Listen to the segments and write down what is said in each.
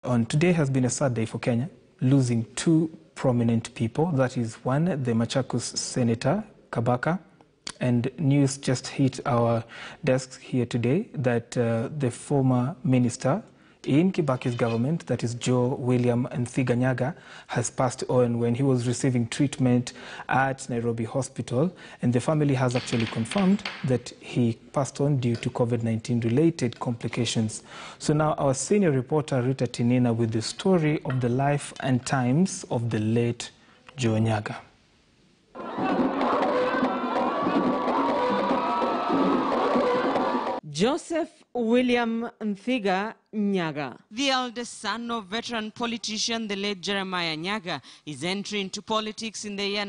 on. Today has been a sad day for Kenya, losing two prominent people. That is one, the Machakos Senator, Kabaka, and news just hit our desks here today that the former minister in Kibaki's government, that is Joe William Nthiga Nyaga, has passed on when he was receiving treatment at Nairobi Hospital. And the family has actually confirmed that he passed on due to COVID-19 related complications. So now our senior reporter Rita Tinina with the story of the life and times of the late Joe Nyaga. Joseph William Nthiga Nyaga. The eldest son of veteran politician, the late Jeremiah Nyaga, his entry into politics in the year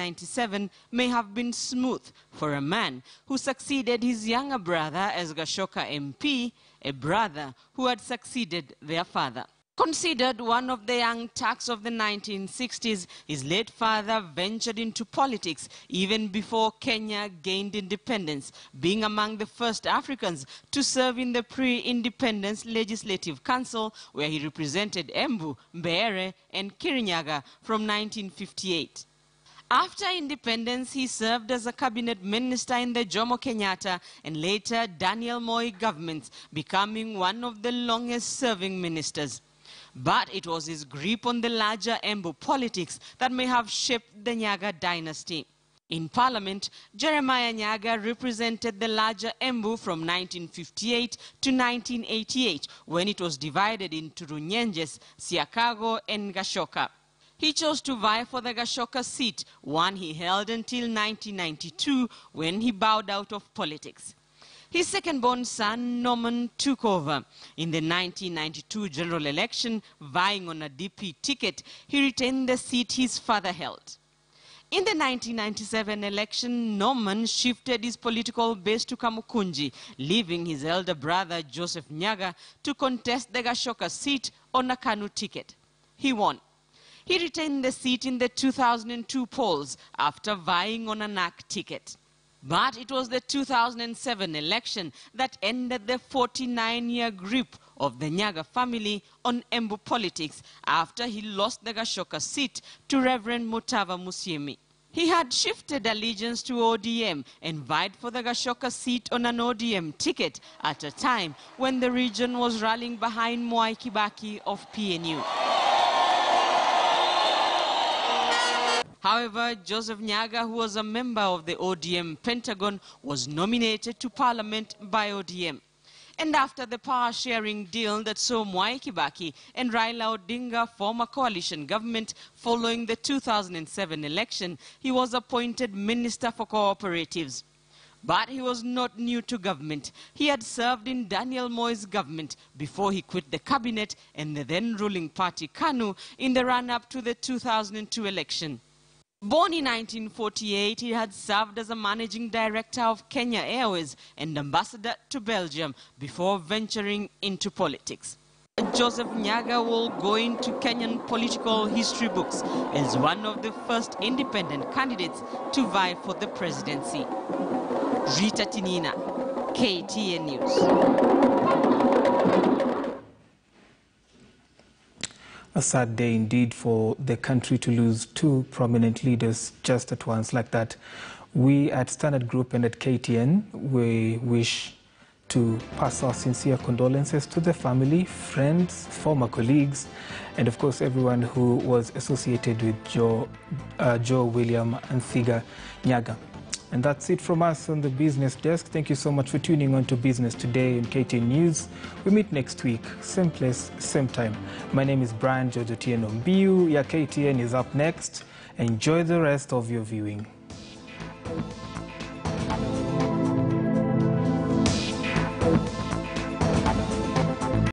1997 may have been smooth for a man who succeeded his younger brother as Gashoka MP, a brother who had succeeded their father. Considered one of the young Turks of the 1960s, his late father ventured into politics even before Kenya gained independence, being among the first Africans to serve in the pre-independence Legislative Council, where he represented Embu, Mbeere, and Kirinyaga from 1958. After independence, he served as a cabinet minister in the Jomo Kenyatta and later Daniel Moi governments, becoming one of the longest-serving ministers. But it was his grip on the larger Embu politics that may have shaped the Nyaga dynasty. In Parliament, Jeremiah Nyaga represented the larger Embu from 1958 to 1988, when it was divided into Runyenjes, Siakago, and Gashoka. He chose to vie for the Gashoka seat, one he held until 1992, when he bowed out of politics. His second-born son, Norman, took over. In the 1992 general election, vying on a DP ticket, he retained the seat his father held. In the 1997 election, Norman shifted his political base to Kamukunji, leaving his elder brother, Joseph Nyaga, to contest the Gashoka seat on a KANU ticket. He won. He retained the seat in the 2002 polls after vying on a NAC ticket. But it was the 2007 election that ended the 49-year grip of the Nyaga family on Embu politics after he lost the Gashoka seat to Reverend Mutava Musyimi. He had shifted allegiance to ODM and vied for the Gashoka seat on an ODM ticket at a time when the region was rallying behind Mwai Kibaki of PNU. However, Joseph Nyaga, who was a member of the ODM Pentagon, was nominated to Parliament by ODM. And after the power-sharing deal that saw Mwai Kibaki and Raila Odinga form a coalition government following the 2007 election, he was appointed Minister for Cooperatives. But he was not new to government. He had served in Daniel Moi's government before he quit the cabinet and the then-ruling party KANU in the run-up to the 2002 election. Born in 1948, he had served as a managing director of Kenya Airways and ambassador to Belgium before venturing into politics. Joseph Nyaga will go into Kenyan political history books as one of the first independent candidates to vie for the presidency. Rita Tinina, KTN News. A sad day indeed for the country to lose two prominent leaders just at once like that. We at Standard Group and at KTN, we wish to pass our sincere condolences to the family, friends, former colleagues, and of course everyone who was associated with Joe William Nthiga Nyaga. And that's it from us on the business desk. Thank you so much for tuning on to Business Today in KTN News. We meet next week, same place, same time. My name is Brian Jojo Tieno Mbiu. KTN is up next. Enjoy the rest of your viewing.